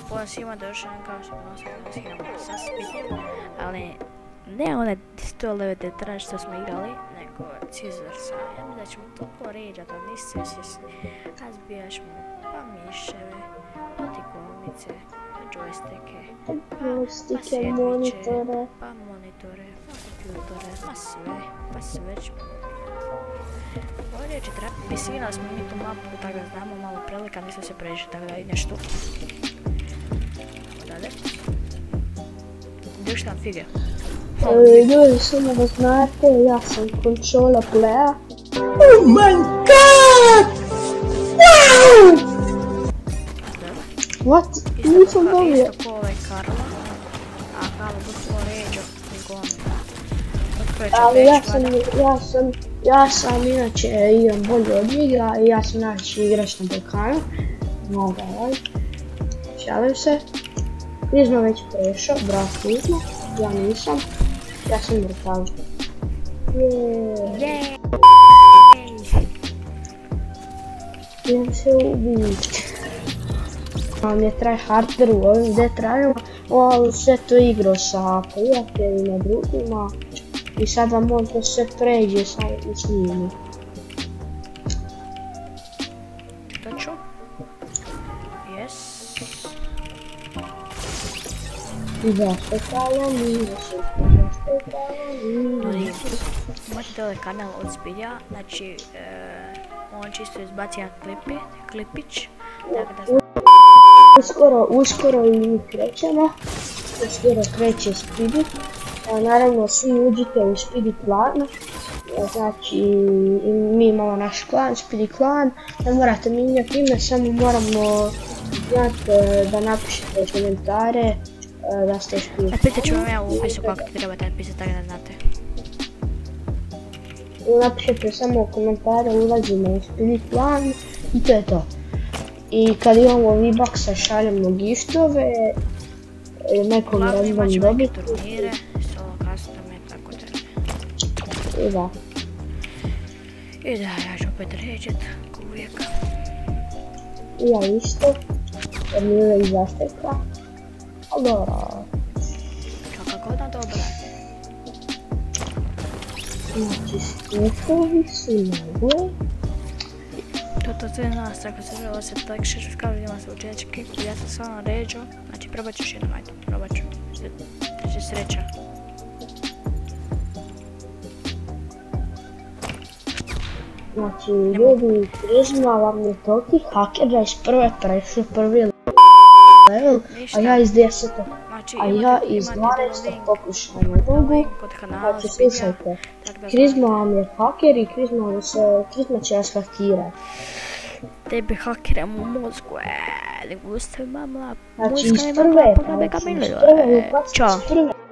Pozdrav svima, došao nam kao što se igramo sa Spitim, ali ne one 109 traž što smo igrali, nego Scissors. Ja mislim da ćemo toliko ređati, ali niste svjesni. Razbijaš mu pa miševe, pa tikovnice, pa joystike, pa sandviče, pa monitore, pa kompjutore, pa sve ćemo. Ovdje će trebati, pisirali smo mi tu mapu, tako da znamo malo prilika, nisam se previše, tako da ideš tu. Dalje. Gdje šta fige? Ljudi, samo da znate, ja sam kontrola playa. Oh my god! Wow! What? Nisam dobio. Isto ko ovaj Karla. A Karla doslo ređo, nikom. Ali ja sam inače igram bolje od igra i ja sam najveći igrač na Balkanu. Mnogo šalim se. Krizma već prešao, bravo Krizma, ja nisam, ja sam mrtav. Idem se ubiti. Vam je tryharder u ovim detaljima, ali sve to igrao sa prijateljima, drugima i sad vam on to sve pređe s njima. To ću? Yes. Zašto tala nije, zašto tala nije. Imate ovaj kanal od Spidja, znači on čisto izbaci jedan klipić, tako da Uskoro i mi krećemo, uskoro kreće Spidi, naravno svi uđite u Spidi klan, znači mi imamo naš klan, Spidi klan, ne morate mijenjati ime, samo moramo znati da napišete komentare, da ste Spidi. Napitat ću vam ja u opisu kako trebate napisati, tako da znate. Napišete samo komentare, ulazimo u Spidi klan i to je to. I kad imamo V-Bucksa šaljemo giftove, nekom random dobiti. Neke turnire, solo custome, tako da. I da. I da, ja ću opet ređet, ko uvijek. I ja isto, jer mi uvijek zastekla. Ali dobro. Kako god dobro. Znači, stekovi su najbolji. To sve nas, ako se žele se tak šešuskali, vidimo se u čečki, ja sam stvarno ređo, znači probat ću još jednom, ajde, probat ću, će sreća. Znači, ljudi, Krizma vam je toliki haker da iz prve prešao prvi level, a ja iz 10. A ja iz 12. pokušao na drugu, znači slušajte, Krizma vam je haker i Krizma će vas hakirati. Tebi hakiramo u mozgu, ne gustavi mamla, Znači muzika iz nema prve, pogledaj Kamilu, čao.